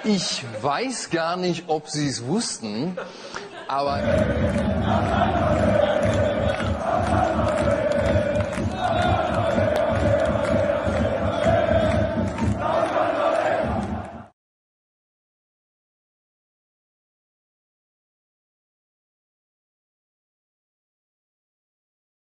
Ich weiß gar nicht, ob Sie es wussten, aber